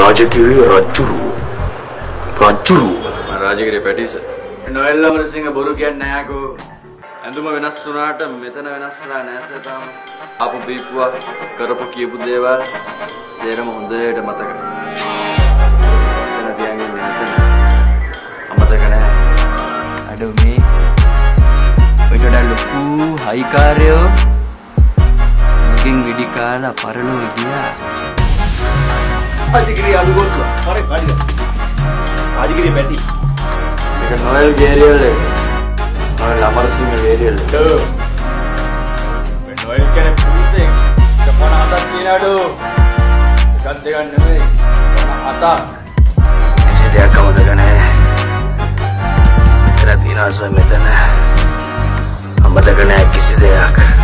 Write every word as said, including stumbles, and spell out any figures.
රාජකීය රජුරු රජුරු රාජගිරිය පැටිස නොයෙල් අමරසිංහ බොරු කියන්නේ නෑකෝ. ඇඳුම වෙනස් වුණාට මෙතන වෙනස් වෙලා නෑසේ තාම. ආපු බීපුවා කරපු කියපු දේවල් සේරම හොඳට මතකයි. එතන තියන්නේ මෙතන අමතක නෑ. අඩෝ මේ ඔයගොල්ලෝ ලොකු හයිකාරයෝ මකින් විඩි කාලා පරලෝ ගියා. රාජගිරිය අලුගොස්සා හරි හරි රාජගිරිය පැටි මේක නොයෙල් ගේරියල් එක නොයෙල් අමරසිංහ ගේරියල් එක මේ නොයෙල් කියන්නේ පුරුෂයෙක් ජපන හතක් කියලාඩෝ එකක් දෙකක් නෙමෙයි හතක් කිසි දෙයක් අමතක නැහැ මෙතන තියනවා මෙතන අමතක නැහැ කිසි දෙයක්